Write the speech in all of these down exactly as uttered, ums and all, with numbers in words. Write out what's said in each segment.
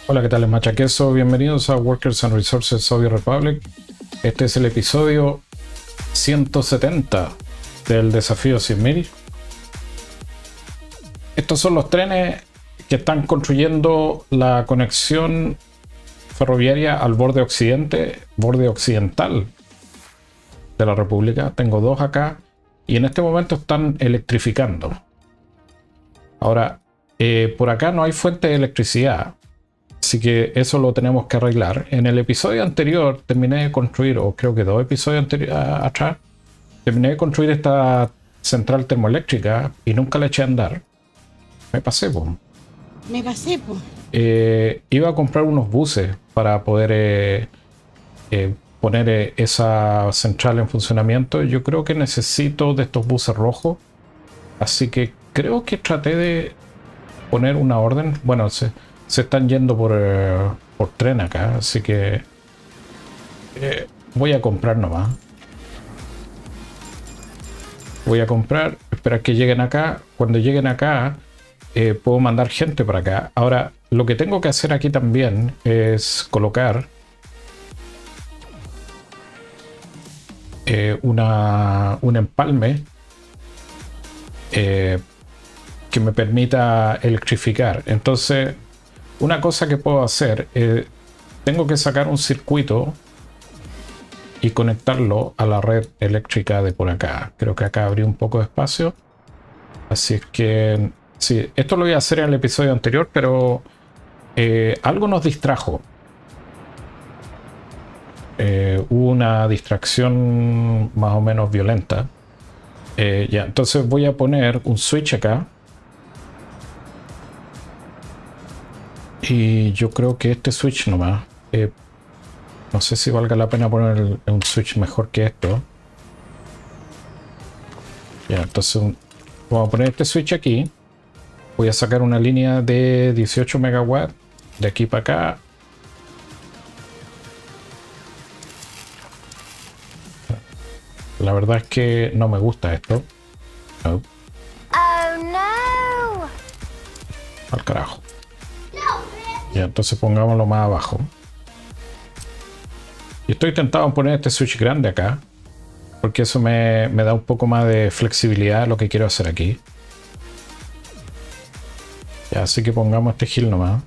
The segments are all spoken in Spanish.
Hola, ¿qué tal? Es Machaqueso. Bienvenidos a Workers and Resources Soviet Republic. Este es el episodio ciento setenta del desafío cien mil. Estos son los trenes que están construyendo la conexión ferroviaria al borde occidente, borde occidental de la República. Tengo dos acá y en este momento están electrificando. Ahora, eh, por acá no hay fuente de electricidad. Así que eso lo tenemos que arreglar. En el episodio anterior terminé de construir, o creo que dos episodios anteriores atrás, terminé de construir esta central termoeléctrica y nunca la eché a andar. Me pasé, pues. Me pasé, pues. Eh, iba a comprar unos buses para poder eh, eh, poner eh, esa central en funcionamiento. Yo creo que necesito de estos buses rojos. Así que creo que traté de poner una orden. Bueno, se... Se están yendo por, eh, por tren acá, así que eh, voy a comprar nomás. Voy a comprar, esperar que lleguen acá. Cuando lleguen acá, eh, puedo mandar gente para acá. Ahora, lo que tengo que hacer aquí también es colocar eh, una, un empalme eh, que me permita electrificar. Entonces, una cosa que puedo hacer, eh, tengo que sacar un circuito y conectarlo a la red eléctrica de por acá. Creo que acá abrí un poco de espacio. Así es que, sí, esto lo voy a hacer en el episodio anterior, pero eh, algo nos distrajo. Eh, hubo una distracción más o menos violenta. Eh, ya, entonces voy a poner un switch acá. Y yo creo que este switch nomás. Eh, no sé si valga la pena poner el, un switch mejor que esto. Ya, entonces un, vamos a poner este switch aquí. Voy a sacar una línea de dieciocho megawatts de aquí para acá. La verdad es que no me gusta esto. No. Oh no. Al carajo. Ya, entonces pongámoslo más abajo. Y estoy tentado en poner este switch grande acá, porque eso me, me da un poco más de flexibilidad a lo que quiero hacer aquí. Ya, así que pongamos este gil nomás.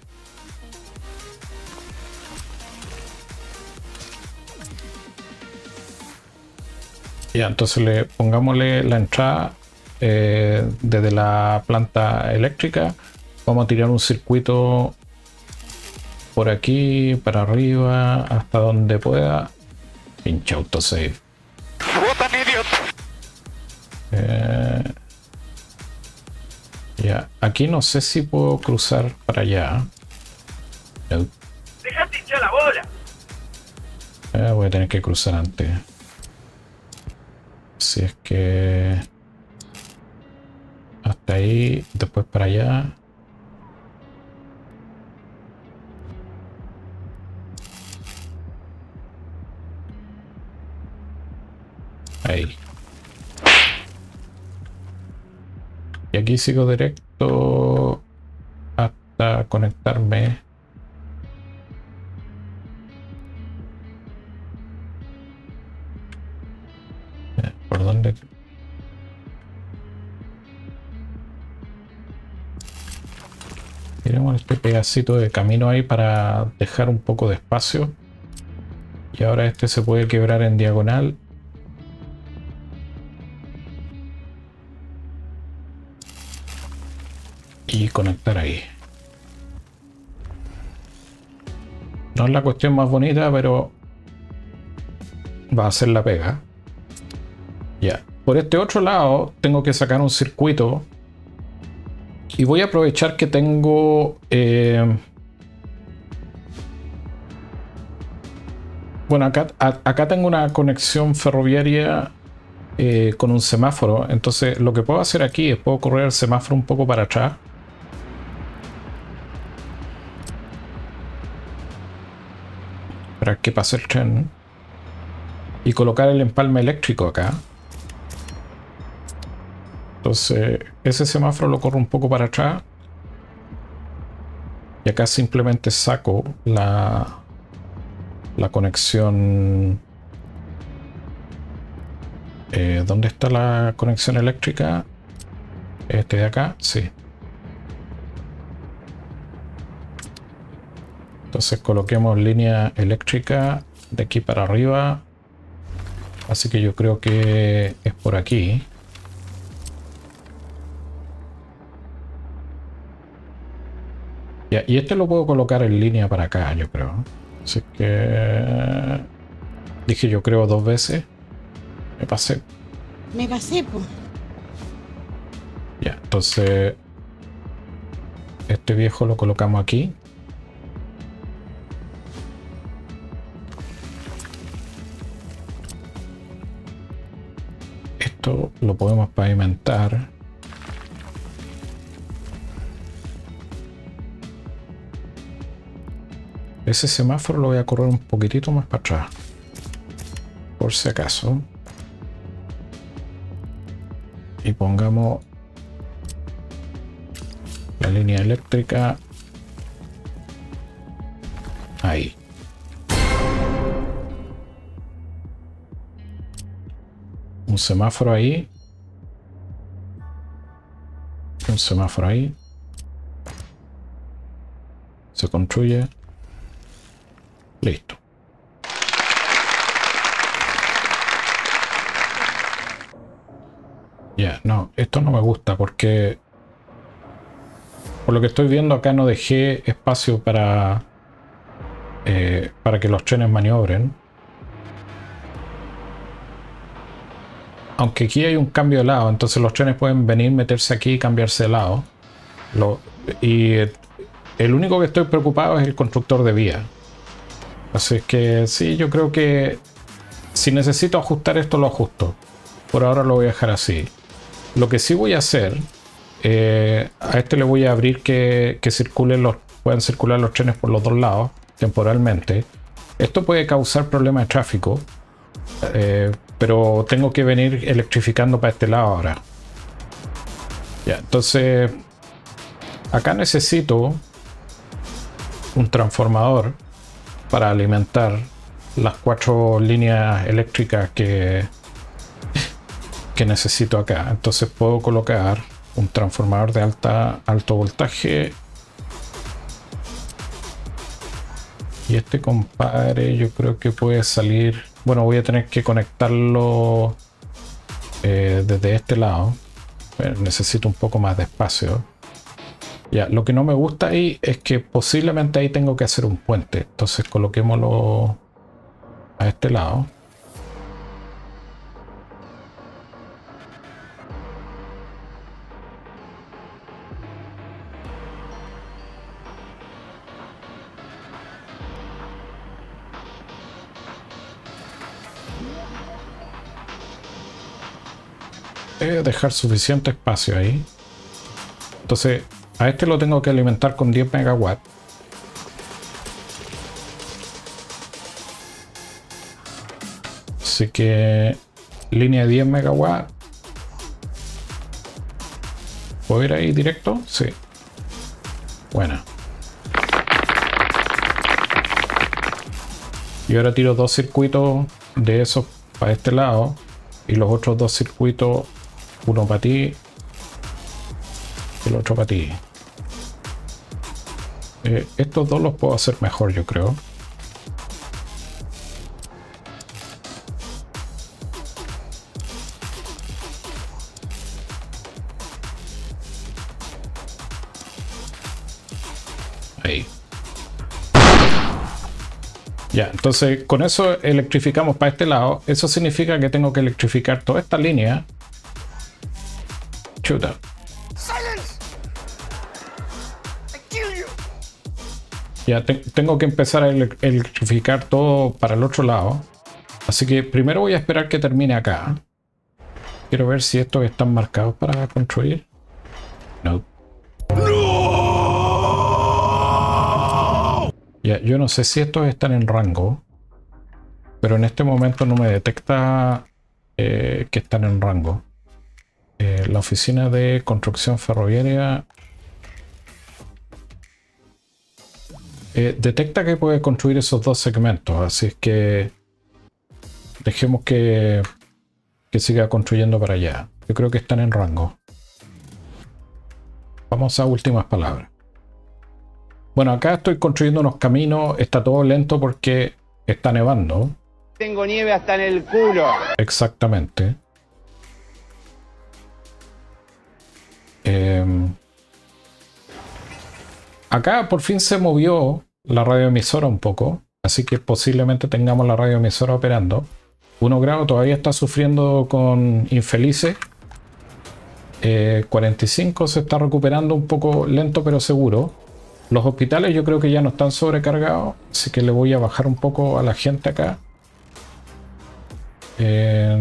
Ya, entonces le pongámosle la entrada eh, desde la planta eléctrica. Vamos a tirar un circuito por aquí, para arriba, hasta donde pueda. Pinche autosave. Eh, ya, aquí no sé si puedo cruzar para allá. No. ¡Dejate hinchar la bola! Eh, voy a tener que cruzar antes. Si es que... hasta ahí, después para allá. Ahí. Y aquí sigo directo hasta conectarme. ¿Por dónde? Tenemos este pedacito de camino ahí para dejar un poco de espacio. Y ahora este se puede quebrar en diagonal. Y conectar ahí. No es la cuestión más bonita, pero va a ser la pega. Ya. Por este otro lado tengo que sacar un circuito. Y voy a aprovechar que tengo... Eh, bueno, acá, a, acá tengo una conexión ferroviaria eh, con un semáforo. Entonces lo que puedo hacer aquí es puedo correr el semáforo un poco para atrás. Para que pase el tren y colocar el empalme eléctrico acá. Entonces ese semáforo lo corro un poco para atrás Y acá simplemente saco la, la conexión. Eh, ¿Dónde está la conexión eléctrica? Este de acá, sí. Entonces coloquemos línea eléctrica de aquí para arriba. Así que yo creo que es por aquí. Ya, y este lo puedo colocar en línea para acá, yo creo. Así que... Dije yo creo dos veces. Me pasé. Me pasé, pues. Ya, entonces... Este viejo lo colocamos aquí. Esto lo podemos pavimentar. Ese semáforo lo voy a correr un poquitito más para atrás, por si acaso. Y pongamos la línea eléctrica ahí. Un semáforo ahí. Un semáforo ahí. Se construye. Listo. Ya, no, esto no me gusta porque por lo que estoy viendo acá no dejé espacio para eh, para que los trenes maniobren. Aunque aquí hay un cambio de lado, entonces los trenes pueden venir, meterse aquí y cambiarse de lado. Lo, y el único que estoy preocupado es el constructor de vía. Así que sí, yo creo que si necesito ajustar esto, lo ajusto. Por ahora lo voy a dejar así. Lo que sí voy a hacer, eh, a este le voy a abrir que, que circulen los, puedan circular los trenes por los dos lados, temporalmente. Esto puede causar problemas de tráfico, eh, pero tengo que venir electrificando para este lado ahora. Ya, entonces, acá necesito un transformador para alimentar las cuatro líneas eléctricas que, que necesito acá. Entonces puedo colocar un transformador de alta, alto voltaje. Y este compadre yo creo que puede salir... Bueno, voy a tener que conectarlo eh, desde este lado. Pero necesito un poco más de espacio. Ya, lo que no me gusta ahí es que posiblemente ahí tengo que hacer un puente. Entonces coloquémoslo a este lado. Debe dejar suficiente espacio ahí. Entonces a este lo tengo que alimentar con diez megawatts. Así que línea de diez megawatts. ¿Puedo ir ahí directo? Sí. Buena. Y ahora tiro dos circuitos de esos para este lado. Y los otros dos circuitos, uno para ti y el otro para ti. Eh, estos dos los puedo hacer mejor, yo creo. Ahí. Ya, entonces con eso electrificamos para este lado. Eso significa que tengo que electrificar toda esta línea. Chuta. Ya te tengo que empezar a ele electrificar todo para el otro lado. Así que primero voy a esperar que termine acá. Quiero ver si estos están marcados para construir. No. Ya, yo no sé si estos están en rango, pero en este momento no me detecta eh, que están en rango. Eh, la oficina de construcción ferroviaria. eh, detecta que puede construir esos dos segmentos, así es que dejemos que, que siga construyendo para allá. Yo creo que están en rango. Vamos a últimas palabras. Bueno, acá estoy construyendo unos caminos, está todo lento porque está nevando. Tengo nieve hasta en el culo. Exactamente. Eh, acá por fin se movió la radioemisora un poco, así que posiblemente tengamos la radioemisora operando. uno grado todavía está sufriendo con infelices. Eh, cuarenta y cinco se está recuperando un poco lento pero seguro. Los hospitales yo creo que ya no están sobrecargados, así que le voy a bajar un poco a la gente acá. Eh,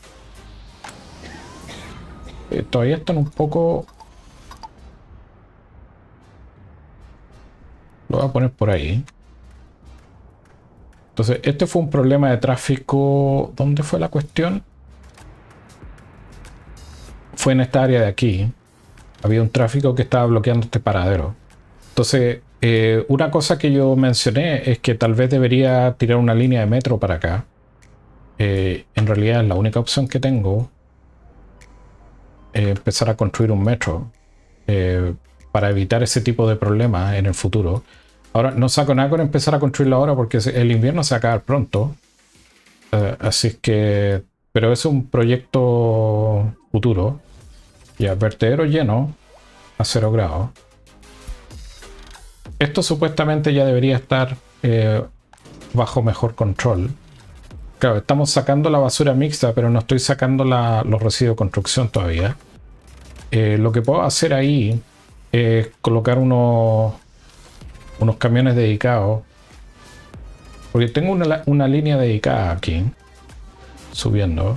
eh, todavía están un poco... Lo voy a poner por ahí. Entonces, este fue un problema de tráfico. ¿Dónde fue la cuestión? Fue en esta área de aquí. Había un tráfico que estaba bloqueando este paradero. Entonces, eh, una cosa que yo mencioné es que tal vez debería tirar una línea de metro para acá. Eh, en realidad es la única opción que tengo. Eh, empezar a construir un metro. Eh, para evitar ese tipo de problemas en el futuro. Ahora, no saco nada con empezar a construirlo ahora porque el invierno se va a acabar pronto. Uh, así es que... Pero es un proyecto futuro. Ya, vertedero lleno a cero grados. Esto supuestamente ya debería estar eh, bajo mejor control. Claro, estamos sacando la basura mixta, pero no estoy sacando la, los residuos de construcción todavía. Eh, lo que puedo hacer ahí es colocar unos... unos camiones dedicados, porque tengo una, una línea dedicada aquí subiendo.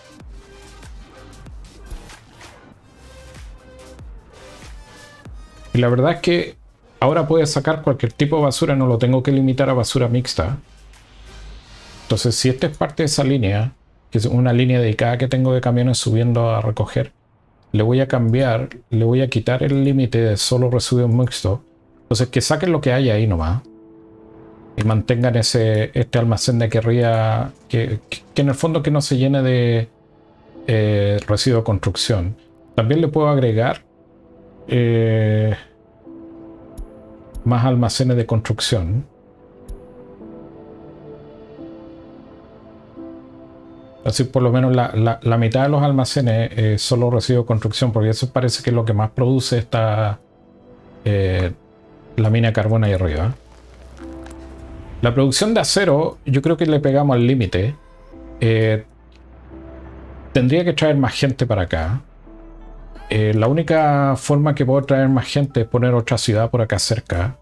Y la verdad es que ahora puede sacar cualquier tipo de basura, no lo tengo que limitar a basura mixta. Entonces, si esta es parte de esa línea, que es una línea dedicada que tengo de camiones subiendo a recoger, le voy a cambiar, le voy a quitar el límite de solo residuos mixtos. Entonces que saquen lo que hay ahí nomás y mantengan ese este almacén de aquí arriba, que, que, que en el fondo que no se llene de eh, residuos de construcción. También le puedo agregar eh, más almacenes de construcción. Así por lo menos la, la, la mitad de los almacenes eh, solo residuos de construcción, porque eso parece que es lo que más produce esta... Eh, la mina de carbón ahí arriba. La producción de acero, yo creo que le pegamos al límite. Eh, tendría que traer más gente para acá. Eh, la única forma que puedo traer más gente es poner otra ciudad por acá cerca.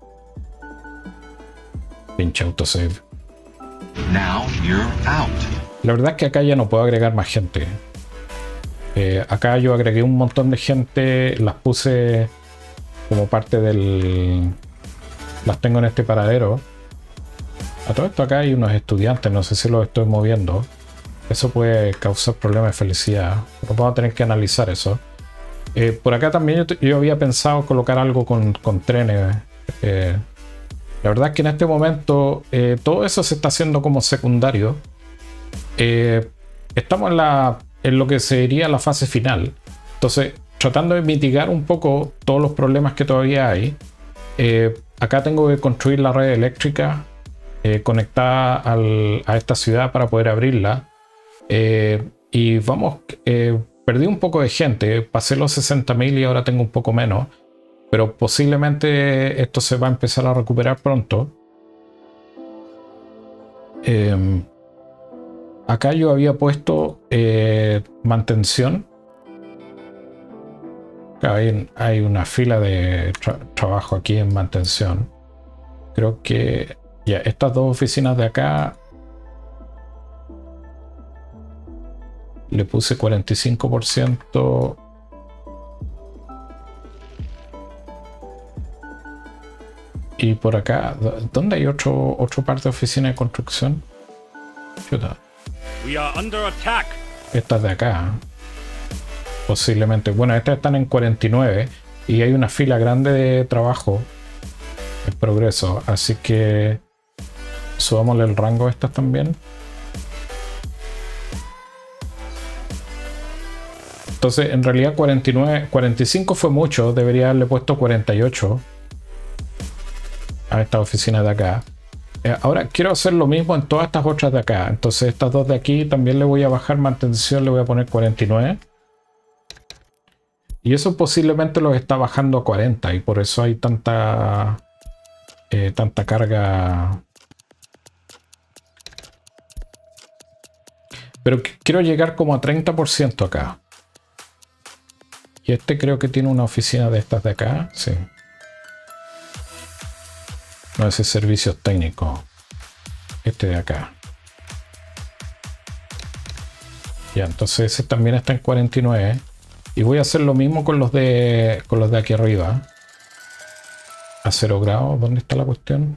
Pinche autosave. Now you're out. La verdad es que acá ya no puedo agregar más gente. Eh, acá yo agregué un montón de gente, las puse como parte del... Las tengo en este paradero. A todo esto acá hay unos estudiantes, no sé si los estoy moviendo. Eso puede causar problemas de felicidad. Pero vamos a tener que analizar eso. Eh, por acá también yo, yo había pensado colocar algo con, con trenes. Eh, la verdad es que en este momento eh, todo eso se está haciendo como secundario. Eh, estamos en, la, en lo que sería la fase final. Entonces, tratando de mitigar un poco todos los problemas que todavía hay. Eh, acá tengo que construir la red eléctrica eh, conectada al, a esta ciudad para poder abrirla. Eh, y vamos, eh, perdí un poco de gente, pasé los sesenta mil y ahora tengo un poco menos. Pero posiblemente esto se va a empezar a recuperar pronto. Eh, acá yo había puesto eh, mantención. Hay, hay una fila de tra trabajo aquí en mantención. Creo que ya estas dos oficinas de acá le puse cuarenta y cinco por ciento. Y por acá, ¿dónde hay otro, otro par de oficina de construcción? Chuta. We are under attack. Estas de acá. Posiblemente. Bueno, estas están en cuarenta y nueve y hay una fila grande de trabajo progreso. Así que subámosle el rango a estas también. Entonces, en realidad cuarenta y nueve, cuarenta y cinco fue mucho. Debería haberle puesto cuarenta y ocho a esta oficina de acá. Eh, ahora quiero hacer lo mismo en todas estas otras de acá. Entonces, estas dos de aquí también le voy a bajar mantención, le voy a poner cuarenta y nueve. Y eso posiblemente los está bajando a cuarenta. Y por eso hay tanta, eh, tanta carga. Pero quiero llegar como a treinta por ciento acá. Y este creo que tiene una oficina de estas de acá. Sí. No, ese es servicios técnicos. Este de acá. Ya, entonces ese también está en cuarenta y nueve. Y voy a hacer lo mismo con los de con los de aquí arriba. A cero grados. ¿Dónde está la cuestión?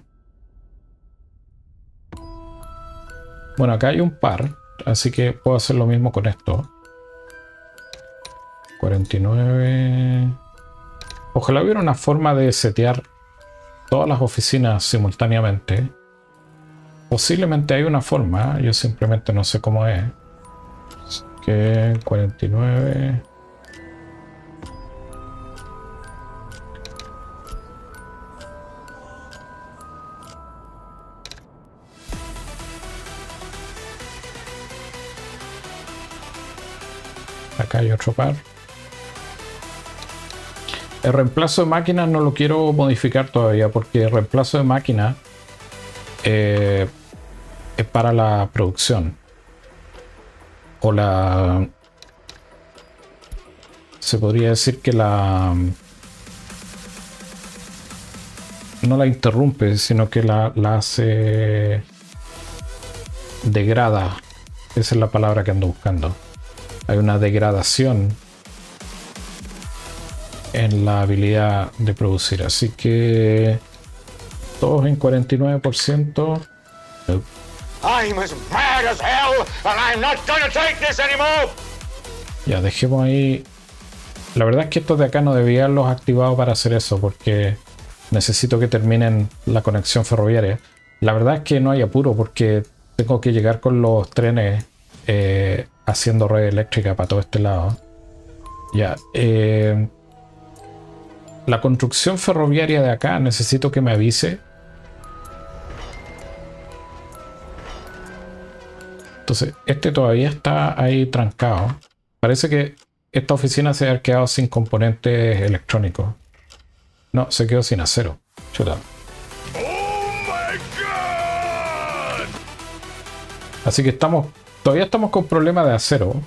Bueno, acá hay un par. Así que puedo hacer lo mismo con esto. cuarenta y nueve. Ojalá hubiera una forma de setear todas las oficinas simultáneamente. Posiblemente hay una forma. Yo simplemente no sé cómo es. Así que cuarenta y nueve. Acá hay otro par. El reemplazo de máquinas no lo quiero modificar todavía porque el reemplazo de máquina eh, es para la producción. O la... Se podría decir que la... No la interrumpe, sino que la, la hace... Degrada. Esa es la palabra que ando buscando. Hay una degradación en la habilidad de producir. Así que todos en cuarenta y nueve por ciento. I'm as mad as hell and I'm not gonna take this anymore. Ya, dejemos ahí. La verdad es que estos de acá no debía haberlos activado para hacer eso porque necesito que terminen la conexión ferroviaria. La verdad es que no hay apuro porque tengo que llegar con los trenes eh, haciendo red eléctrica para todo este lado. Ya, eh, la construcción ferroviaria de acá necesito que me avise. Entonces, este todavía está ahí trancado. Parece que esta oficina se ha quedado sin componentes electrónicos. No, se quedó sin acero. Chuta. Así que estamos, todavía estamos con problemas de acero.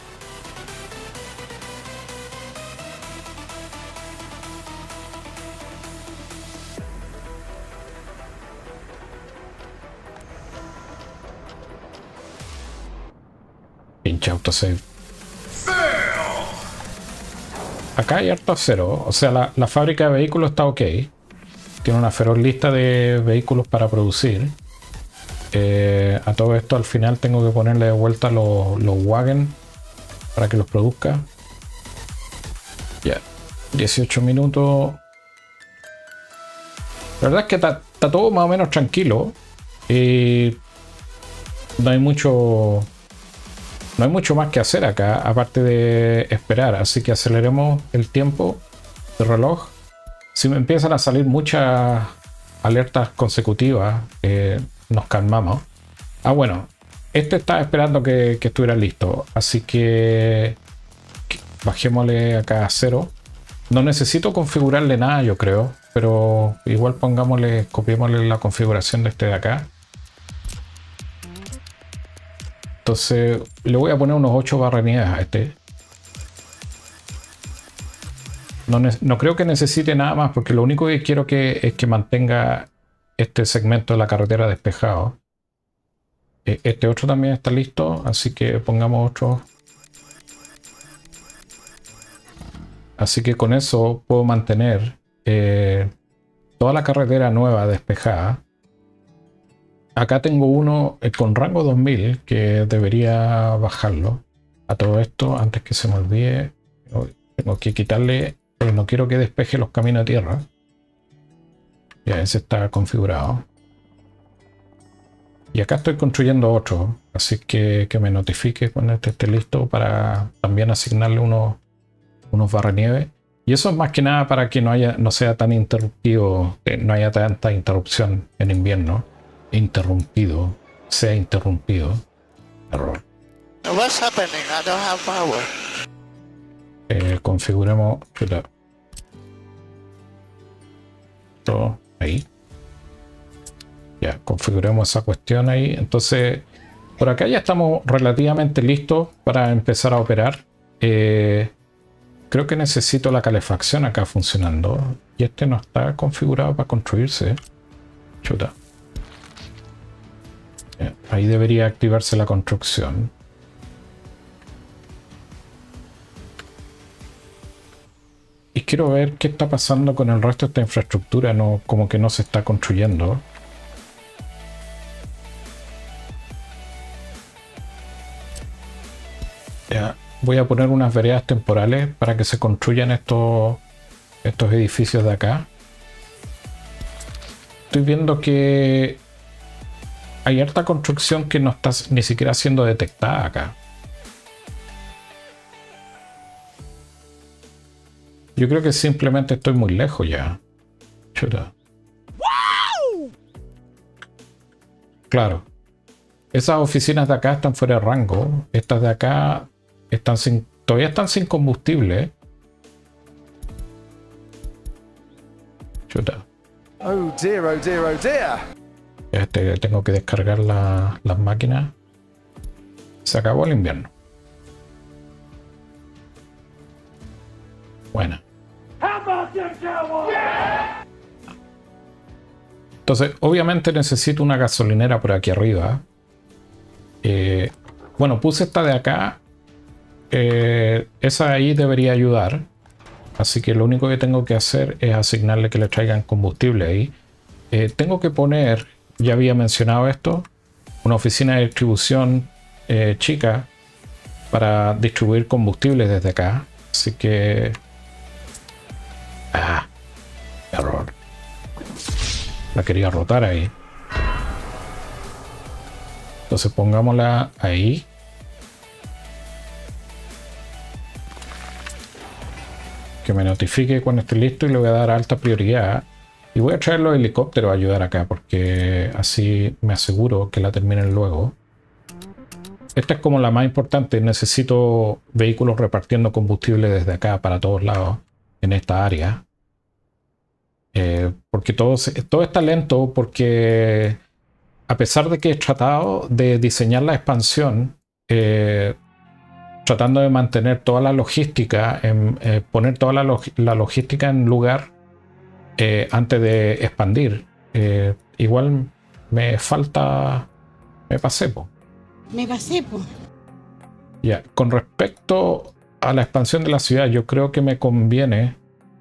Pinche autosave. Acá hay harto acero. O sea, la, la fábrica de vehículos está ok. Tiene una feroz lista de vehículos para producir. Eh, a todo esto al final tengo que ponerle de vuelta los, los wagon para que los produzca. Ya, dieciocho minutos. La verdad es que está, está todo más o menos tranquilo. Y no hay mucho... No hay mucho más que hacer acá, aparte de esperar. Así que aceleremos el tiempo de reloj. Si me empiezan a salir muchas alertas consecutivas, eh, nos calmamos. Ah, bueno, este estaba esperando que, que estuviera listo. Así que, que bajémosle acá a cero. No necesito configurarle nada, yo creo. Pero igual pongámosle, copiémosle la configuración de este de acá. Entonces le voy a poner unos ocho barrenías a este. No, no creo que necesite nada más porque lo único que quiero que es que mantenga este segmento de la carretera despejado. Este otro también está listo, así que pongamos otro. Así que con eso puedo mantener eh, toda la carretera nueva despejada. Acá tengo uno con rango dos mil que debería bajarlo. A todo esto, antes que se me olvide, tengo que quitarle, no quiero que despeje los caminos de tierra. Ya ese está configurado. Y acá estoy construyendo otro, así que que me notifique cuando este esté listo para también asignarle unos, unos barrenieve. Y eso es más que nada para que no haya, no sea tan interrumpido, que no haya tanta interrupción en invierno. Interrumpido, sea interrumpido. Error. What's happening? I don't have power. Eh, configuremos todo ahí. Ya, configuremos esa cuestión ahí. Entonces, por acá ya estamos relativamente listos para empezar a operar. Eh, creo que necesito la calefacción acá funcionando. Y este no está configurado para construirse. Chuta. Ya, ahí debería activarse la construcción. Y quiero ver qué está pasando con el resto de esta infraestructura. No, como que no se está construyendo. Ya, voy a poner unas veredas temporales para que se construyan estos, estos edificios de acá. Estoy viendo que hay harta construcción que no está ni siquiera siendo detectada acá. Yo creo que simplemente estoy muy lejos ya. Chuta. Claro. Esas oficinas de acá están fuera de rango. Estas de acá están sin, todavía están sin combustible. Chuta. Oh dear, oh dear, oh dear. Este, tengo que descargar la, las máquinas. Se acabó el invierno. Buena. Entonces, obviamente necesito una gasolinera por aquí arriba. Eh, bueno, puse esta de acá. Eh, esa ahí debería ayudar. Así que lo único que tengo que hacer es asignarle que le traigan combustible ahí. Eh, tengo que poner, ya había mencionado esto, una oficina de distribución eh, chica para distribuir combustible desde acá. Así que... Ah, error. La quería rotar ahí. Entonces pongámosla ahí. Que me notifique cuando esté listo y le voy a dar alta prioridad. Y voy a traer los helicópteros a ayudar acá porque así me aseguro que la terminen luego. Esta es como la más importante. Necesito vehículos repartiendo combustible desde acá para todos lados en esta área. Eh, porque todo, se, todo está lento porque a pesar de que he tratado de diseñar la expansión, eh, tratando de mantener toda la logística, en, eh, poner toda la, log la logística en lugar eh, antes de expandir, eh, igual me falta, me pasé, po. Me pasé, po. Ya, con respecto a la expansión de la ciudad, yo creo que me conviene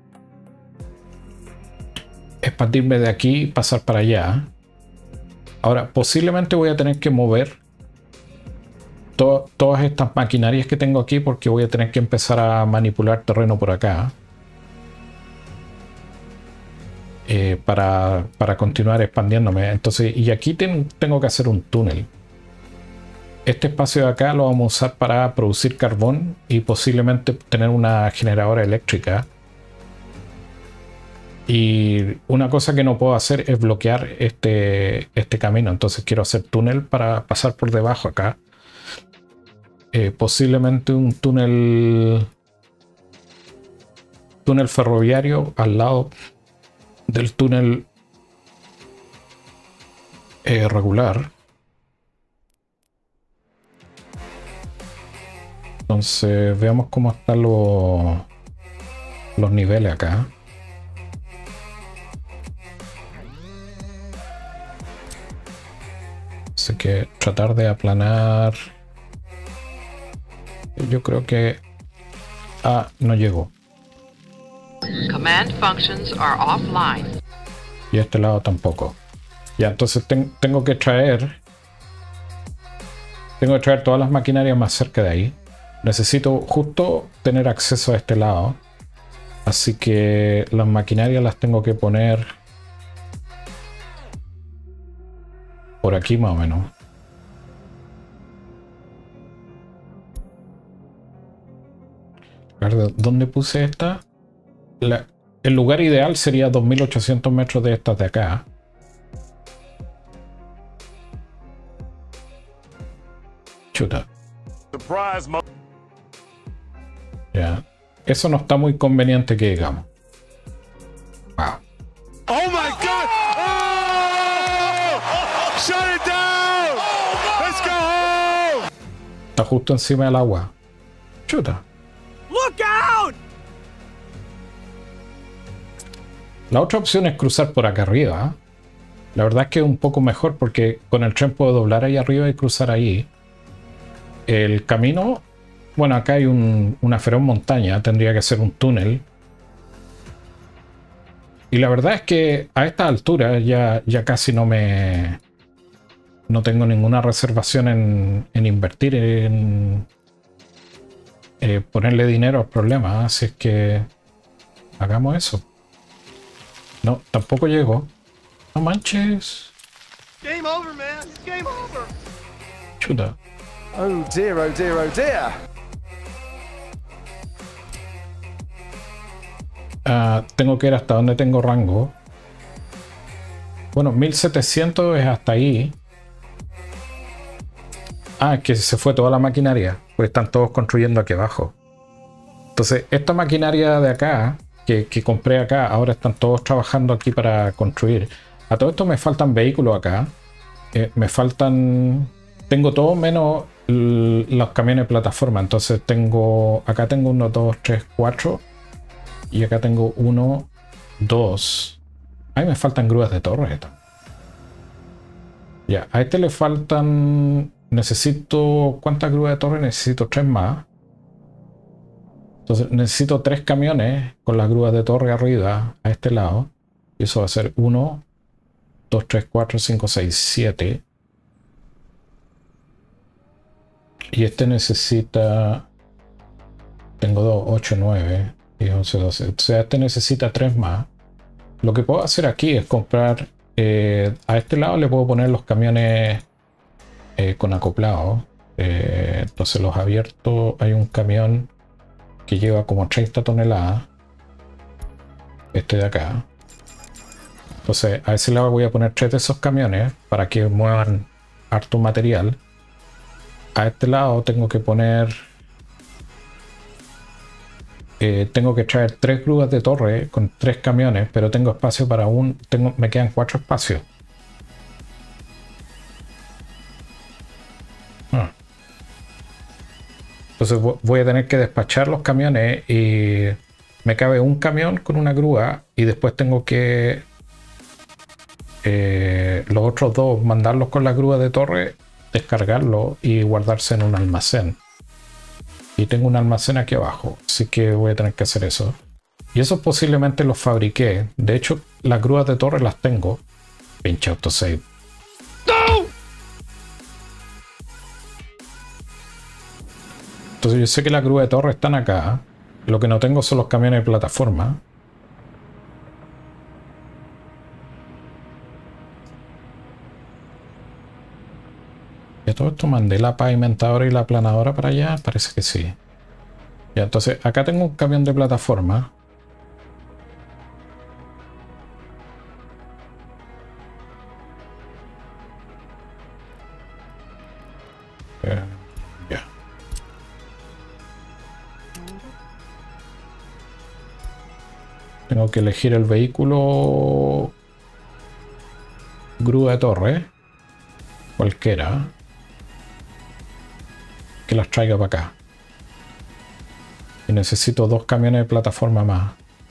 expandirme de aquí y pasar para allá. Ahora, posiblemente voy a tener que mover to todas estas maquinarias que tengo aquí porque voy a tener que empezar a manipular terreno por acá. Eh, para, para continuar expandiéndome. Entonces, y aquí ten, tengo que hacer un túnel. Este espacio de acá lo vamos a usar para producir carbón y posiblemente tener una generadora eléctrica. Y una cosa que no puedo hacer es bloquear este, este camino. Entonces quiero hacer túnel para pasar por debajo acá. Eh, posiblemente un túnel túnel ferroviario al lado del túnel eh, regular. Entonces veamos cómo están los, los niveles acá. Así que tratar de aplanar. Yo creo que... Ah, no llegó. Command functions are offline. Y este lado tampoco. Ya, entonces ten, tengo que traer... Tengo que traer todas las maquinarias más cerca de ahí. Necesito justo tener acceso a este lado. Así que las maquinarias las tengo que poner Por aquí más o menos. A ver, ¿dónde puse esta? La, el lugar ideal sería dos mil ochocientos metros de estas de acá. Chuta. Ya. Eso no está muy conveniente que digamos. Wow. Oh my God! Oh! Shut it down! Let's go home! Está justo encima del agua. Chuta. Look out! La otra opción es cruzar por acá arriba. La verdad es que es un poco mejor porque con el tren puedo doblar ahí arriba y cruzar ahí. El camino, bueno, acá hay un, una feroz montaña, tendría que ser un túnel. Y la verdad es que a esta altura ya, ya casi no me... No tengo ninguna reservación en, en invertir, en eh, ponerle dinero al problema. Así es que hagamos eso. No, tampoco llego. No manches. Game over, man. It's game over. Chuta. Oh dear, oh dear, oh dear. Uh, tengo que ir hasta donde tengo rango. Bueno, mil setecientos es hasta ahí. Ah, es que se fue toda la maquinaria. Pues están todos construyendo aquí abajo. Entonces, esta maquinaria de acá, que, que compré acá, ahora están todos trabajando aquí para construir. A todo esto me faltan vehículos acá. Eh, me faltan... Tengo todo menos los camiones de plataforma. Entonces tengo... Acá tengo uno, dos, tres, cuatro. Y acá tengo uno, dos. Ahí me faltan grúas de torre. Ya, a este le faltan... Necesito... ¿Cuántas grúas de torre? Necesito tres más. Entonces necesito tres camiones con las grúas de torre arriba a este lado. Y eso va a ser uno, dos, tres, cuatro, cinco, seis, siete. Y este necesita... Tengo dos, ocho, nueve y once, doce. O sea, este necesita tres más. Lo que puedo hacer aquí es comprar... Eh, a este lado le puedo poner los camiones eh, con acoplado. Eh, entonces los abiertos... Hay un camión que lleva como treinta toneladas. Este de acá. Entonces a ese lado voy a poner tres de esos camiones para que muevan harto material. A este lado tengo que poner... Eh, tengo que traer tres grúas de torre con tres camiones, pero tengo espacio para un... Tengo, me quedan cuatro espacios. Ah. Entonces voy a tener que despachar los camiones y me cabe un camión con una grúa y después tengo que... Eh, los otros dos mandarlos con la grúa de torre, descargarlo y guardarse en un almacén. Y tengo un almacén aquí abajo, así que voy a tener que hacer eso. Y eso posiblemente los fabriqué. De hecho, las grúas de torre las tengo. Pinche autosave. ¡No! Entonces yo sé que las grúas de torre están acá. Lo que no tengo son los camiones de plataforma. Y a todo esto mandé la pavimentadora y la aplanadora para allá. Parece que sí. Ya, entonces acá tengo un camión de plataforma. Eh, ya. Tengo que elegir el vehículo. Grúa de torre. Cualquiera. Que las traiga para acá. Y necesito dos camiones de plataforma más.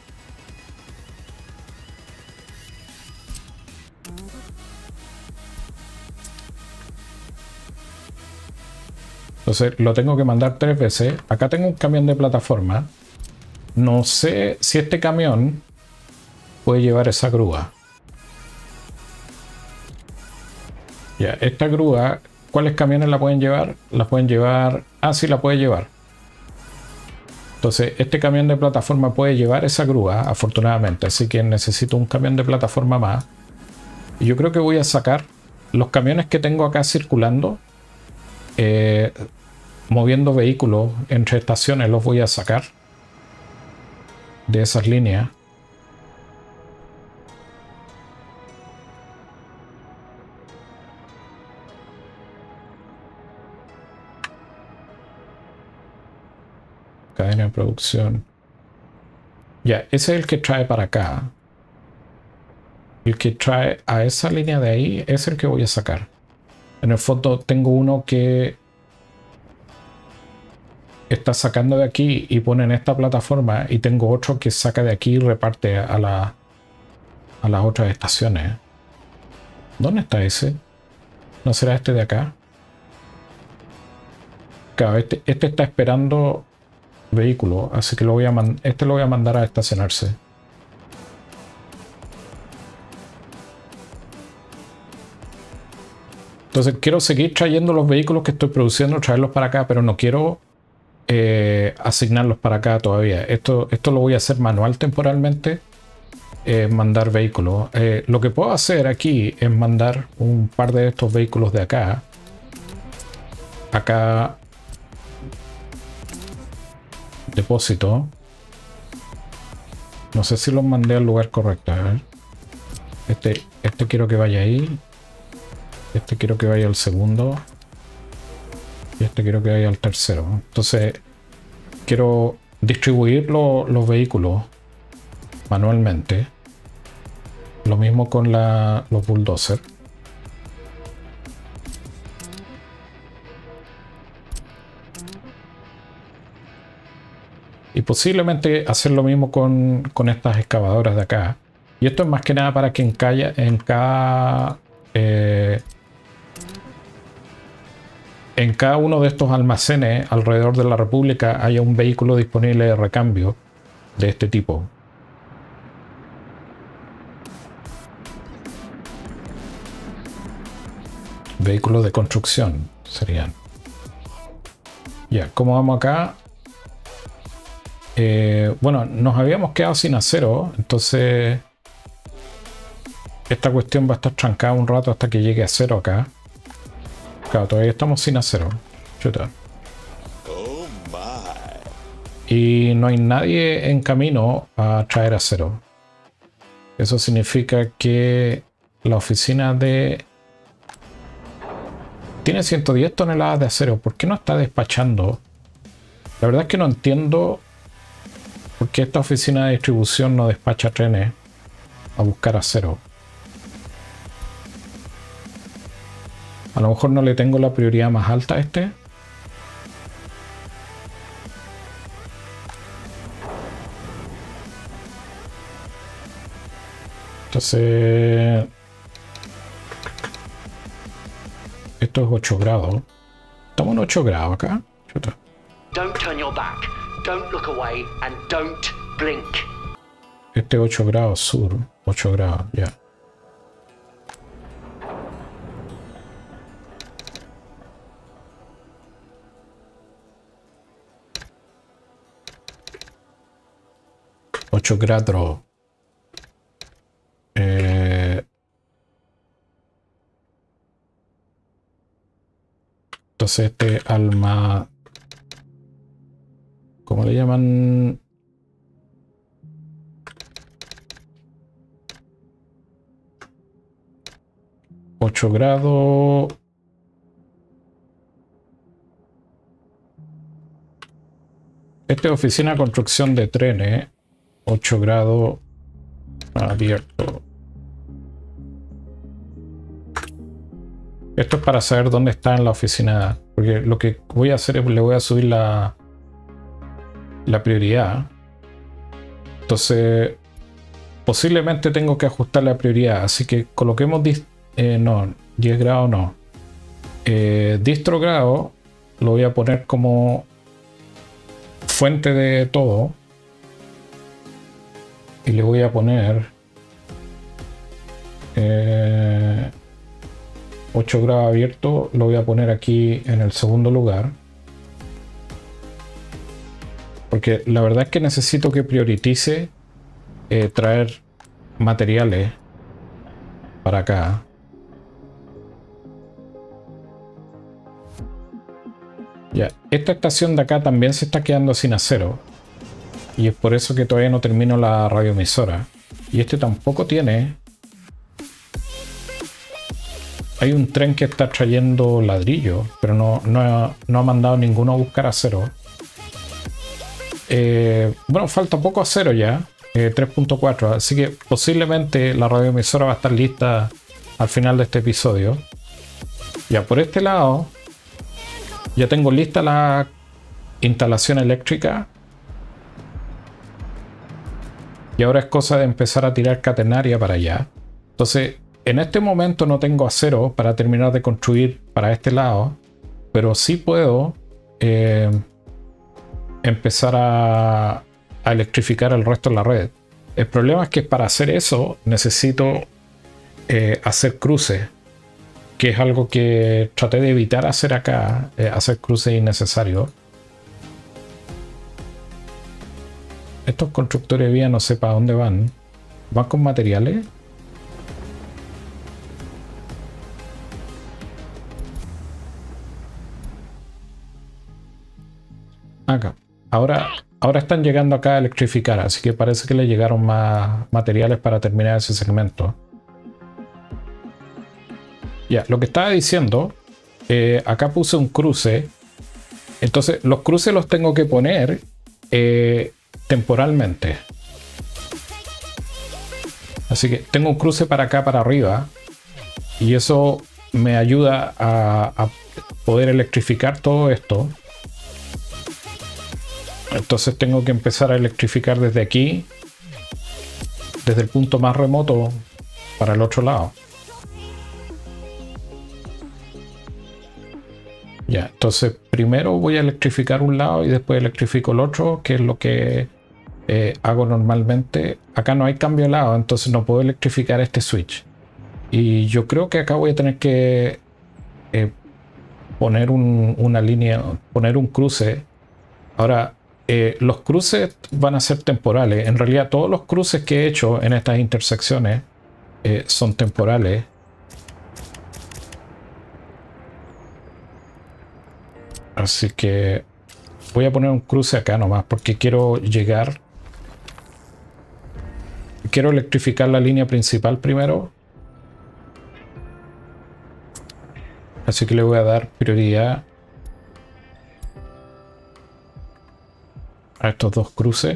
Entonces lo tengo que mandar tres veces. Acá tengo un camión de plataforma. No sé si este camión puede llevar esa grúa. Ya, esta grúa... ¿Cuáles camiones la pueden llevar? La pueden llevar... Ah, sí, la puede llevar. Entonces, este camión de plataforma puede llevar esa grúa, afortunadamente. Así que necesito un camión de plataforma más. Y yo creo que voy a sacar los camiones que tengo acá circulando, eh, moviendo vehículos entre estaciones, los voy a sacar de esas líneas. Cadena de producción. Ya, ese es el que trae para acá. El que trae a esa línea de ahí es el que voy a sacar. En el fondo tengo uno que está sacando de aquí y pone en esta plataforma, y tengo otro que saca de aquí y reparte a, la, a las otras estaciones. ¿Dónde está ese? ¿No será este de acá? Claro, este, este está esperando vehículo, así que lo voy a man- este lo voy a mandar a estacionarse. Entonces quiero seguir trayendo los vehículos que estoy produciendo, traerlos para acá, pero no quiero eh, asignarlos para acá todavía. Esto, esto lo voy a hacer manual temporalmente, eh, mandar vehículos. Eh, lo que puedo hacer aquí es mandar un par de estos vehículos de acá. Acá. Depósito. No sé si los mandé al lugar correcto. A ver. Este, este quiero que vaya ahí. Este quiero que vaya al segundo. Y este quiero que vaya al tercero. Entonces, quiero distribuir lo, los vehículos manualmente. Lo mismo con la, los bulldozers. Y posiblemente hacer lo mismo con, con estas excavadoras de acá. Y esto es más que nada para que en cada, en cada, eh, en cada uno de estos almacenes alrededor de la República haya un vehículo disponible de recambio de este tipo. Vehículos de construcción serían. Ya, ¿cómo vamos acá? Eh, bueno, nos habíamos quedado sin acero, entonces esta cuestión va a estar trancada un rato hasta que llegue acero acá. Claro, todavía estamos sin acero. Chuta. Oh my. Y no hay nadie en camino a traer acero. Eso significa que la oficina de... tiene ciento diez toneladas de acero. ¿Por qué no está despachando? La verdad es que no entiendo por qué esta oficina de distribución no despacha trenes a buscar acero. A lo mejor no le tengo la prioridad más alta a este. Entonces... esto es ocho grados. Estamos en ocho grados acá. Chuta. Don't turn your back. Don't look away and don't blink. Este ocho grados sur. ocho grados, ya. ocho grados. Eh, entonces este alma... ¿cómo le llaman? ocho grados. Esta es oficina de construcción de trenes. ocho grados abierto. Esto es para saber dónde está en la oficina. Porque lo que voy a hacer es le voy a subir la, la prioridad. Entonces, posiblemente tengo que ajustar la prioridad. Así que coloquemos eh, no, diez grados no. Eh, distro grado lo voy a poner como fuente de todo. Y le voy a poner eh, ocho grados abierto. Lo voy a poner aquí en el segundo lugar. Porque la verdad es que necesito que priorice eh, traer materiales para acá. Ya, esta estación de acá también se está quedando sin acero. Y es por eso que todavía no termino la radioemisora. Y este tampoco tiene. Hay un tren que está trayendo ladrillo, pero no, no, ha, no ha mandado ninguno a buscar acero. Eh, bueno, falta poco acero ya. Eh, tres punto cuatro. Así que posiblemente la radioemisora va a estar lista al final de este episodio. Ya, por este lado ya tengo lista la instalación eléctrica. Y ahora es cosa de empezar a tirar catenaria para allá. Entonces, en este momento no tengo acero para terminar de construir para este lado. Pero sí puedo eh, empezar a, a electrificar el resto de la red. El problema es que para hacer eso necesito eh, hacer cruces. Que es algo que traté de evitar hacer acá. Eh, hacer cruces innecesarios. Estos constructores de vía no sé para dónde van. ¿Van con materiales? Acá. Ahora, ahora están llegando acá a electrificar, así que parece que le llegaron más materiales para terminar ese segmento. Ya, lo que estaba diciendo, eh, acá puse un cruce. Entonces, los cruces los tengo que poner eh, temporalmente. Así que tengo un cruce para acá, para arriba. Y eso me ayuda a, a poder electrificar todo esto. Entonces tengo que empezar a electrificar desde aquí. Desde el punto más remoto para el otro lado. Ya, entonces primero voy a electrificar un lado y después electrifico el otro, que es lo que eh, hago normalmente. Acá no hay cambio de lado, entonces no puedo electrificar este switch. Y yo creo que acá voy a tener que eh, poner un, una línea, poner un cruce. Ahora, eh, los cruces van a ser temporales. En realidad todos los cruces que he hecho en estas intersecciones eh, son temporales. Así que voy a poner un cruce acá nomás porque quiero llegar. Quiero electrificar la línea principal primero. Así que le voy a dar prioridad a estos dos cruces.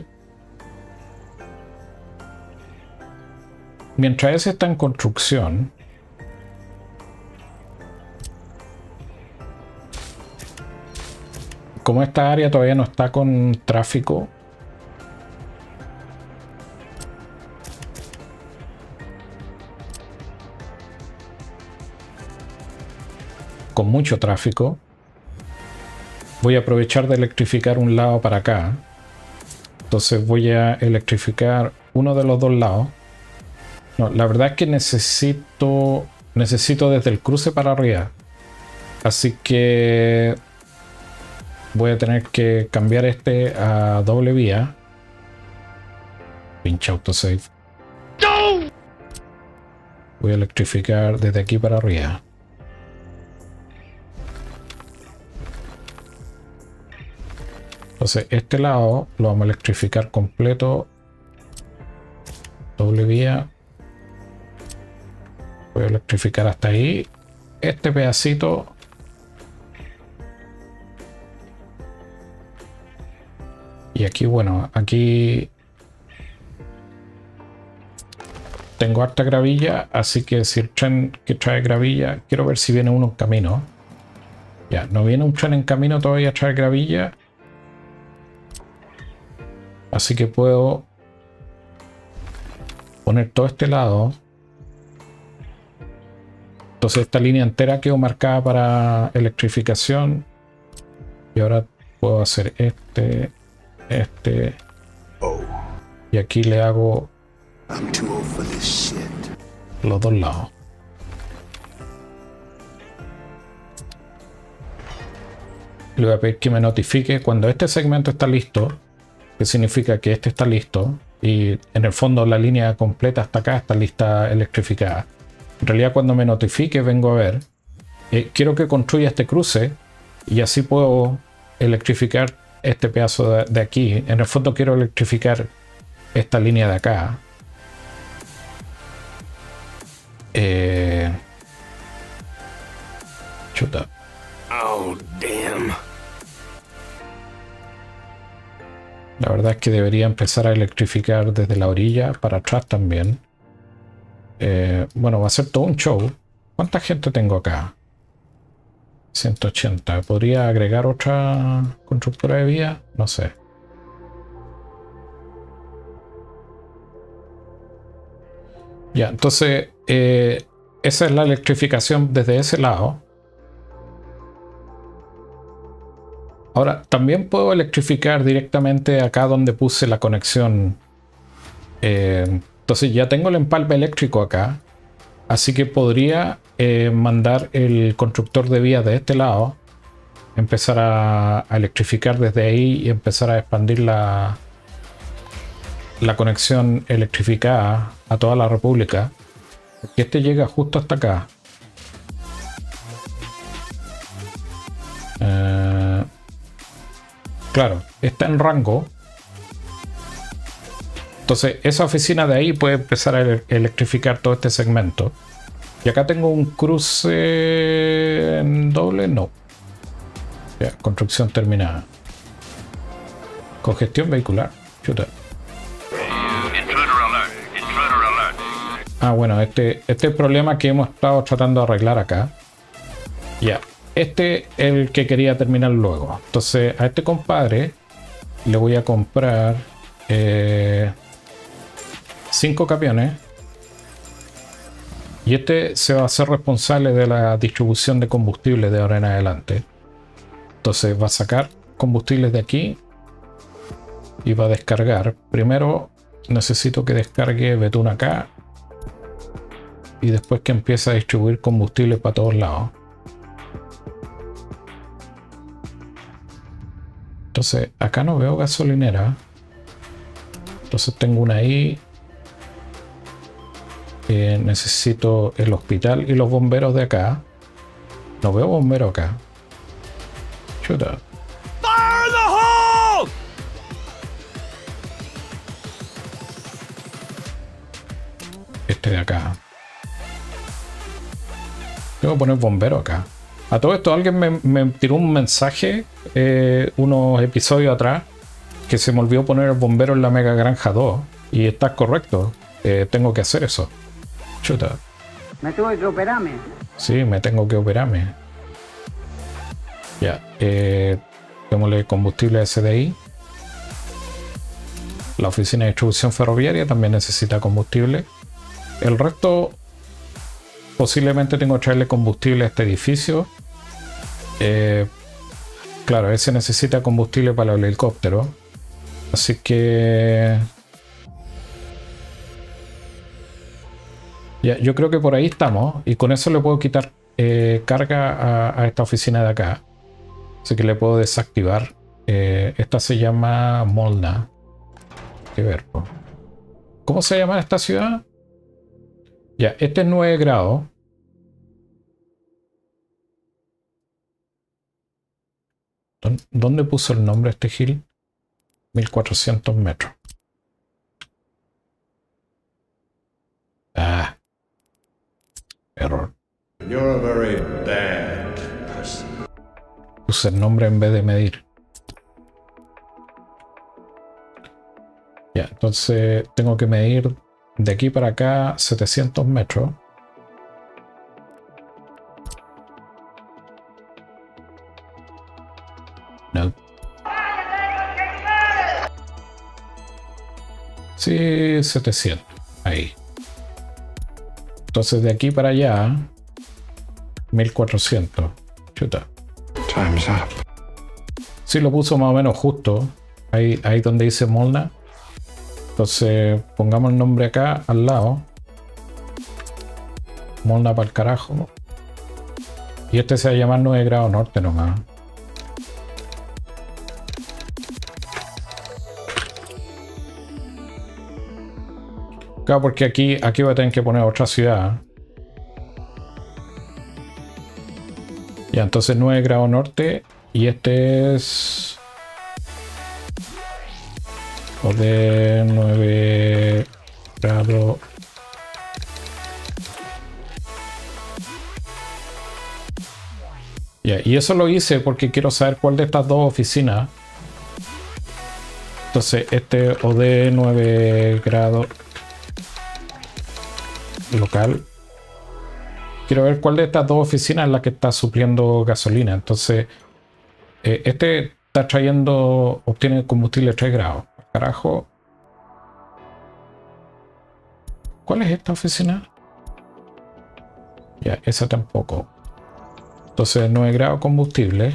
Mientras ese está en construcción, como esta área todavía no está con tráfico, con mucho tráfico, voy a aprovechar de electrificar un lado para acá. Entonces voy a electrificar uno de los dos lados. No, la verdad es que necesito necesito desde el cruce para arriba. Así que voy a tener que cambiar este a doble vía. Pinche autosave. Voy a electrificar desde aquí para arriba. Entonces este lado lo vamos a electrificar completo. Doble vía. Voy a electrificar hasta ahí. Este pedacito. Y aquí, bueno, aquí tengo harta gravilla, así que si el tren que trae gravilla, quiero ver si viene uno en camino. Ya, no viene un tren en camino todavía a traer gravilla. Así que puedo poner todo este lado. Entonces esta línea entera quedó marcada para electrificación. Y ahora puedo hacer este, este. Y aquí le hago los dos lados. Le voy a pedir que me notifique cuando este segmento está listo. Que significa que este está listo y en el fondo la línea completa hasta acá está lista electrificada. En realidad cuando me notifique vengo a ver. Eh, quiero que construya este cruce y así puedo electrificar este pedazo de, de aquí. En el fondo quiero electrificar esta línea de acá. Eh, chuta. Oh, damn. La verdad es que debería empezar a electrificar desde la orilla para atrás también. Eh, bueno, va a ser todo un show. ¿Cuánta gente tengo acá? ciento ochenta. ¿Podría agregar otra constructora de vía? No sé. Ya, entonces eh, esa es la electrificación desde ese lado. Ahora, también puedo electrificar directamente acá donde puse la conexión. Eh, entonces ya tengo el empalme eléctrico acá. Así que podría eh, mandar el constructor de vías de este lado. Empezar a, a electrificar desde ahí y empezar a expandir la, la conexión electrificada a toda la República. Que este llega justo hasta acá. Eh, claro, está en rango. Entonces esa oficina de ahí puede empezar a electrificar todo este segmento. Y acá tengo un cruce en doble, no. Ya, construcción terminada. Congestión vehicular. Chuta. Ah, bueno, este, este es el problema que hemos estado tratando de arreglar acá. Ya, este es el que quería terminar luego. Entonces a este compadre le voy a comprar eh, cinco camiones. Y este se va a hacer responsable de la distribución de combustible de ahora en adelante. Entonces va a sacar combustibles de aquí y va a descargar. Primero necesito que descargue betún acá y después que empiece a distribuir combustible para todos lados. Entonces acá no veo gasolinera. Entonces tengo una ahí. Eh, necesito el hospital y los bomberos de acá. No veo bomberos acá. Chuta. Fire the hole! Este de acá. Tengo que poner bombero acá. A todo esto alguien me, me tiró un mensaje eh, unos episodios atrás que se me olvidó poner el bombero en la Mega Granja dos. Y está correcto. Eh, tengo que hacer eso. Chuta. Me tengo que operarme. Sí, me tengo que operarme. Ya. Eh, démosle combustible a ese de ahí. La oficina de distribución ferroviaria también necesita combustible. El resto posiblemente tengo que traerle combustible a este edificio. Eh, claro, ese necesita combustible para el helicóptero. Así que... ya, yo creo que por ahí estamos. Y con eso le puedo quitar eh, carga a, a esta oficina de acá. Así que le puedo desactivar. Eh, esta se llama Molna. Qué verbo. ¿Cómo se llama esta ciudad? Ya, este es nueve grados. ¿Dónde puso el nombre este Gil? mil cuatrocientos metros. Ah. Error. You're a very bad person. Puse el nombre en vez de medir. Ya, entonces tengo que medir de aquí para acá setecientos metros. No. Sí, setecientos. Ahí. Entonces de aquí para allá mil cuatrocientos. Chuta. Time's up. Sí, lo puso más o menos justo. Ahí, ahí donde dice Molna. Entonces pongamos el nombre acá al lado. Molna para el carajo. Y este se va a llamar nueve grados norte nomás. Claro, porque aquí, aquí voy a tener que poner otra ciudad. Ya, entonces nueve grados norte. y este es O D nueve grado. Yeah, y eso lo hice porque quiero saber cuál de estas dos oficinas. Entonces este O D nueve grado local, quiero ver cuál de estas dos oficinas es la que está supliendo gasolina. Entonces eh, este está trayendo, obtiene combustible tres grados. Carajo, ¿cuál es esta oficina? Ya, esa tampoco. Entonces nueve grados combustible.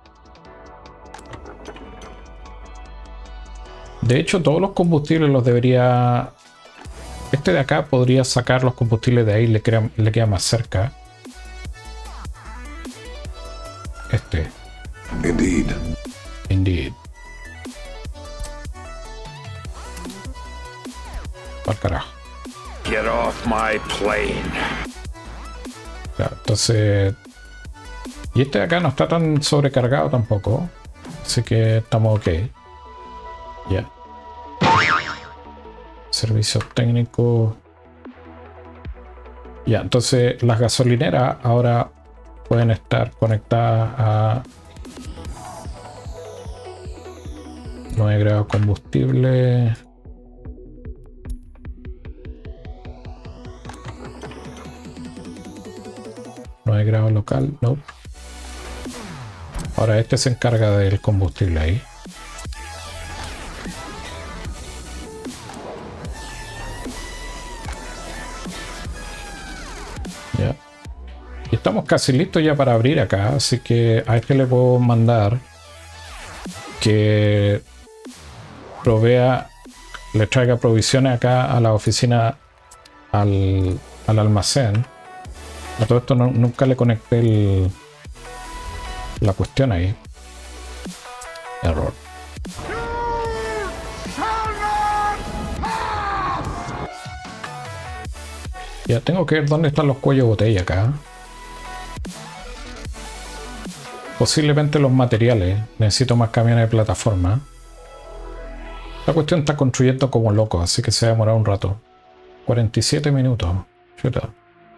De hecho, todos los combustibles los debería... Este de acá podría sacar los combustibles de ahí, le queda, le queda más cerca. Este. Indeed. Indeed. Al carajo. Get off my plane. Ya, entonces... Y este de acá no está tan sobrecargado tampoco. Así que estamos ok. Ya. Servicios técnicos. Ya, entonces las gasolineras ahora pueden estar conectadas a nueve grados combustible. nueve grados local, no. Ahora este se encarga del combustible ahí. Ya. Y estamos casi listos ya para abrir acá, así que a este le puedo mandar que provea, le traiga provisiones acá a la oficina, al, al almacén. A todo esto no, nunca le conecté el, la cuestión ahí. Error. Ya tengo que ver dónde están los cuellos de botella acá. Posiblemente los materiales. Necesito más camiones de plataforma. La cuestión está construyendo como loco, así que se va a demorar un rato. cuarenta y siete minutos. Chuta.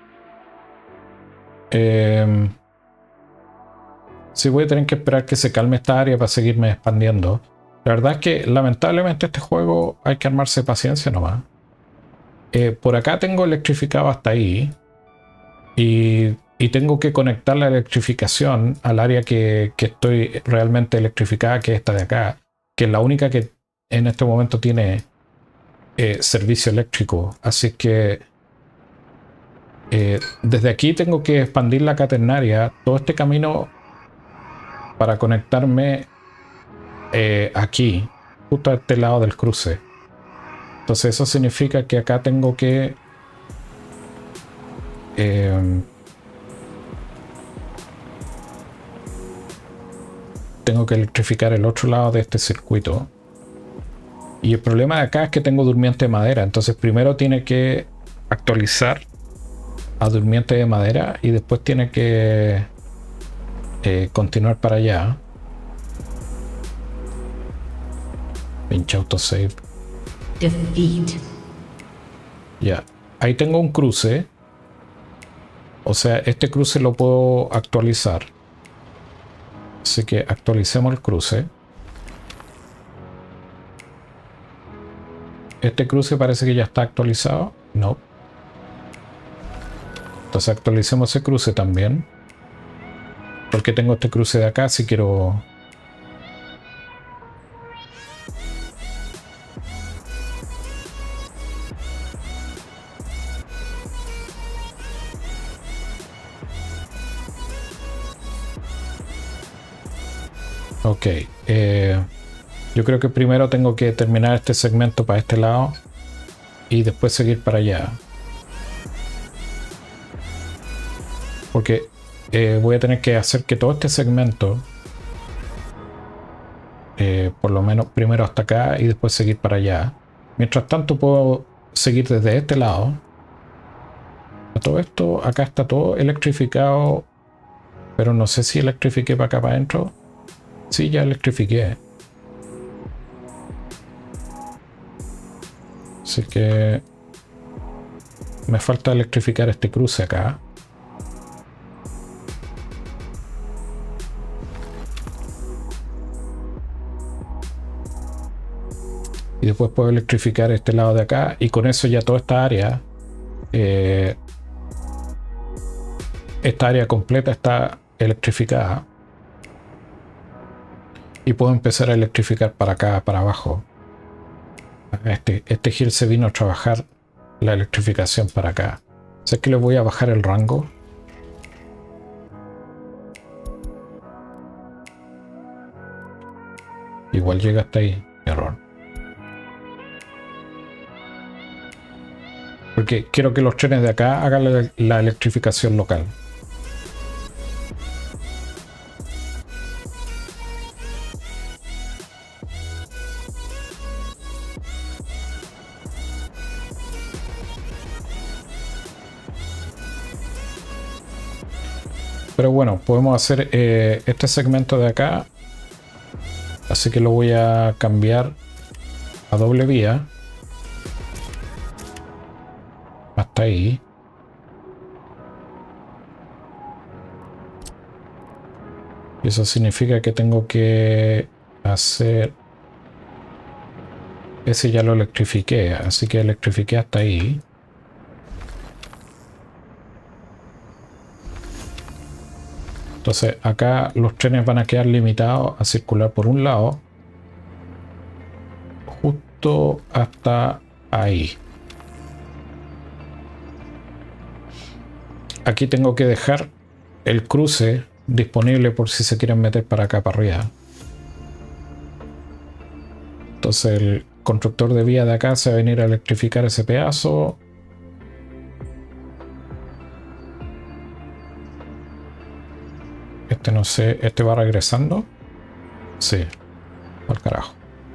Eh, sí, voy a tener que esperar que se calme esta área para seguirme expandiendo. La verdad es que lamentablemente este juego hay que armarse paciencia nomás. Eh, por acá tengo electrificado hasta ahí. Y, y tengo que conectar la electrificación al área que, que estoy realmente electrificada, que es esta de acá. Que es la única que en este momento tiene eh, servicio eléctrico. Así que... Eh, desde aquí tengo que expandir la catenaria, todo este camino para conectarme eh, aquí, justo a este lado del cruce. Entonces eso significa que acá tengo que eh, tengo que electrificar el otro lado de este circuito. Y el problema de acá es que tengo durmiente de madera, entonces primero tiene que actualizar a durmiente de madera y después tiene que eh, continuar para allá. Pinche autosave. Defeat. Ya, ahí tengo un cruce. O sea, este cruce lo puedo actualizar. Así que actualicemos el cruce. Este cruce parece que ya está actualizado. No. Entonces actualicemos ese cruce también. Porque tengo este cruce de acá si quiero... Ok. Eh, yo creo que primero tengo que terminar este segmento para este lado. Y después seguir para allá. Porque eh, voy a tener que hacer que todo este segmento, eh, por lo menos primero hasta acá y después seguir para allá. Mientras tanto puedo seguir desde este lado. Todo esto, acá está todo electrificado, pero no sé si electrifiqué para acá para adentro. Sí, ya electrifiqué. Así que me falta electrificar este cruce acá. Y después puedo electrificar este lado de acá. Y con eso ya toda esta área, eh, esta área completa está electrificada. Y puedo empezar a electrificar para acá, para abajo. Este, este gil se vino a trabajar la electrificación para acá. Sé que le voy a bajar el rango. Igual llega hasta ahí. Error. Porque quiero que los trenes de acá hagan la, la electrificación local. Pero bueno, podemos hacer eh, este segmento de acá. Así que lo voy a cambiar a doble vía. Hasta ahí. Y eso significa que tengo que hacer... Ese ya lo electrifiqué, así que electrifiqué hasta ahí. Entonces acá los trenes van a quedar limitados a circular por un lado. Justo hasta ahí. Aquí tengo que dejar el cruce disponible por si se quieren meter para acá, para arriba. Entonces el constructor de vía de acá se va a venir a electrificar ese pedazo. Este no sé, este va regresando. Sí, al carajo.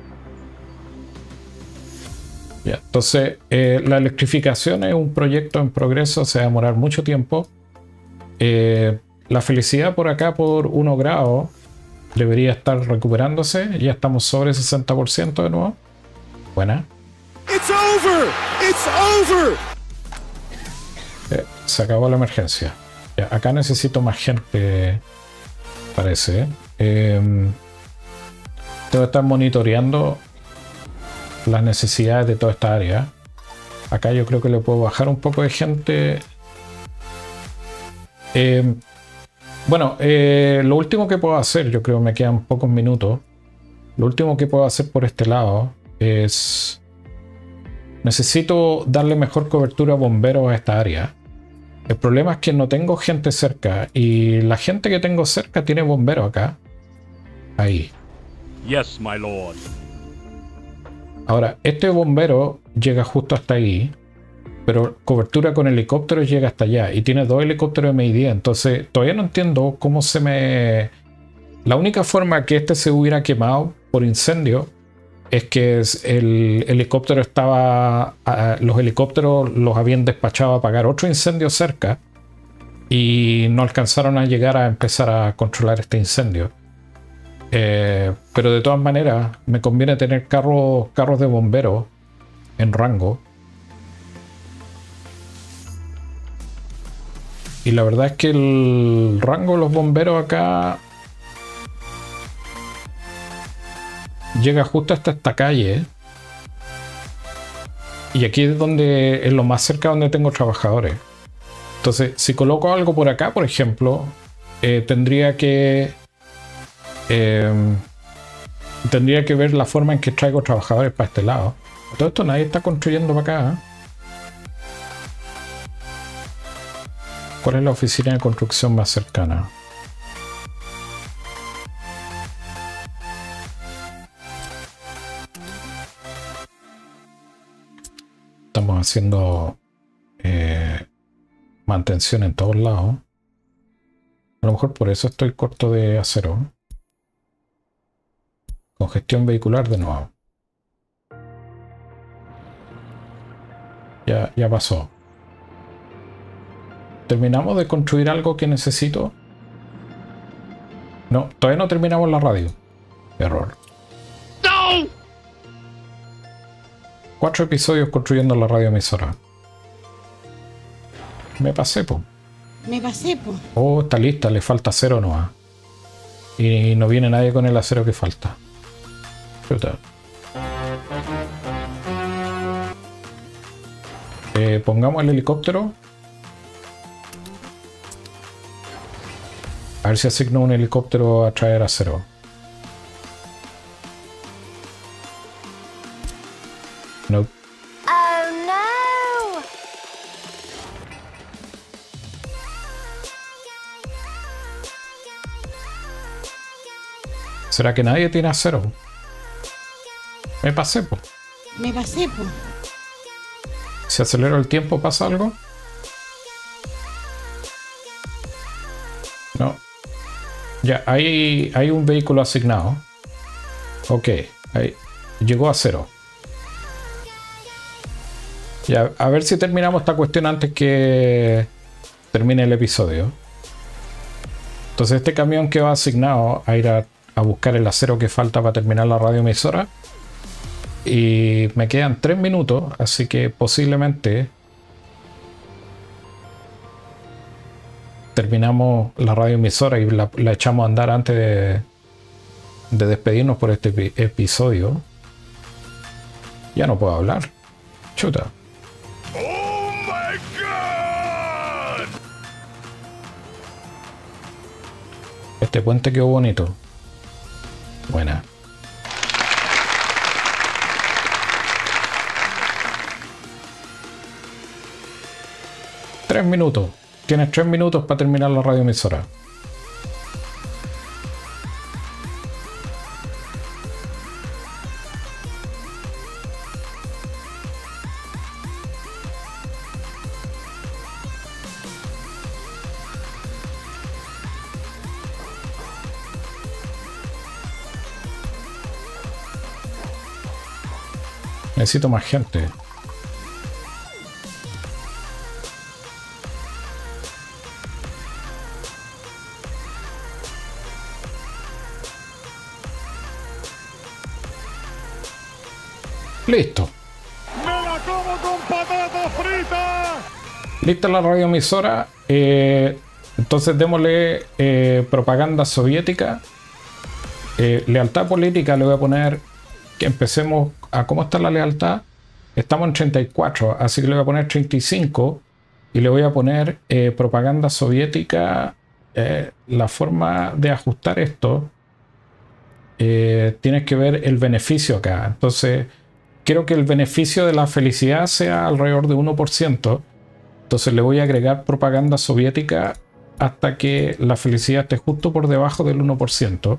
Ya, entonces eh, la electrificación es un proyecto en progreso, se va a demorar mucho tiempo. Eh, la felicidad por acá por uno grado debería estar recuperándose. Ya estamos sobre sesenta por ciento de nuevo. Buena. It's over. It's over. Eh, se acabó la emergencia. Ya, acá necesito más gente, parece. Eh, tengo que estar monitoreando las necesidades de toda esta área. Acá yo creo que le puedo bajar un poco de gente. Eh, bueno, eh, lo último que puedo hacer, yo creo que me quedan pocos minutos. Lo último que puedo hacer por este lado es... Necesito darle mejor cobertura a bomberos a esta área. El problema es que no tengo gente cerca. Y la gente que tengo cerca tiene bomberos acá. Ahí. Yes, my lord. Ahora, este bombero llega justo hasta ahí, pero cobertura con helicópteros llega hasta allá y tiene dos helicópteros M I diez, entonces todavía no entiendo cómo se me... La única forma que este se hubiera quemado por incendio es que el helicóptero estaba... Los helicópteros los habían despachado a apagar otro incendio cerca y no alcanzaron a llegar a empezar a controlar este incendio. Eh, pero de todas maneras me conviene tener carros, carros de bomberos en rango. Y la verdad es que el rango de los bomberos acá llega justo hasta esta calle. Y aquí es donde es lo más cerca donde tengo trabajadores. Entonces, si coloco algo por acá, por ejemplo, eh, tendría que... Eh, tendría que ver la forma en que traigo trabajadores para este lado. Todo esto nadie está construyendo para acá, ¿eh? ¿Cuál es la oficina de construcción más cercana? Estamos haciendo eh, mantención en todos lados. A lo mejor por eso estoy corto de acero. Congestión vehicular de nuevo. Ya, ya pasó. ¿Terminamos de construir algo que necesito? No, todavía no terminamos la radio. Error. ¡No! Cuatro episodios construyendo la radioemisora. Me pasé, po. Me pasé, po. Oh, está lista, le falta acero nomás. Y no viene nadie con el acero que falta. Chuta. Eh, pongamos el helicóptero. A ver si asigno un helicóptero a traer acero. No. Oh no. ¿Será que nadie tiene acero? Me pasé, po. Me pasé, po. Si acelero el tiempo, ¿pasa algo? No. Ya, hay, hay un vehículo asignado. Ok, ahí. Llegó a cero. Ya, a ver si terminamos esta cuestión antes que termine el episodio. Entonces este camión que va asignado a ir a, a buscar el acero que falta para terminar la radioemisora. Y me quedan tres minutos, así que posiblemente terminamos la radioemisora y la, la echamos a andar antes de, de despedirnos por este epi episodio. Ya no puedo hablar. Chuta. Oh my God. Este puente quedó bonito. Buena. Tres minutos. Tienes tres minutos para terminar la radioemisora. Necesito más gente. Listo. ¡Me la como con patatas fritas! Lista la radioemisora. Eh, entonces démosle eh, propaganda soviética. Eh, lealtad política le voy a poner que empecemos a cómo está la lealtad. Estamos en treinta y cuatro, así que le voy a poner treinta y cinco. Y le voy a poner eh, propaganda soviética. Eh, la forma de ajustar esto. Eh, tienes que ver el beneficio acá. Entonces quiero que el beneficio de la felicidad sea alrededor de uno por ciento. Entonces le voy a agregar propaganda soviética hasta que la felicidad esté justo por debajo del uno por ciento.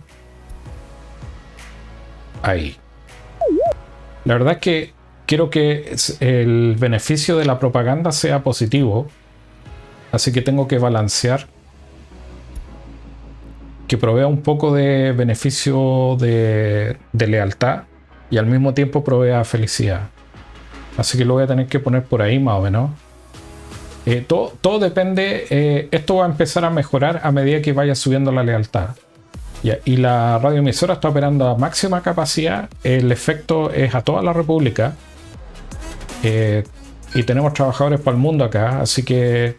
Ahí. La verdad es que quiero que el beneficio de la propaganda sea positivo. Así que tengo que balancear. Que provea un poco de beneficio de, de lealtad. Y al mismo tiempo provea felicidad. Así que lo voy a tener que poner por ahí más o menos. Eh, todo, todo depende. Eh, esto va a empezar a mejorar a medida que vaya subiendo la lealtad. Ya, y la radioemisora está operando a máxima capacidad. El efecto es a toda la República. Eh, y tenemos trabajadores para el mundo acá. Así que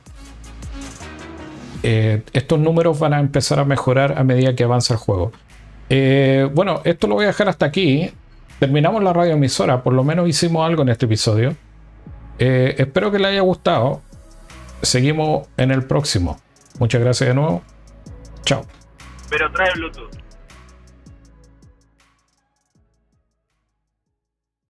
eh, estos números van a empezar a mejorar a medida que avanza el juego. Eh, bueno, esto lo voy a dejar hasta aquí. Terminamos la radioemisora, por lo menos hicimos algo en este episodio. Eh, espero que les haya gustado. Seguimos en el próximo. Muchas gracias de nuevo. Chao. Pero trae Bluetooth.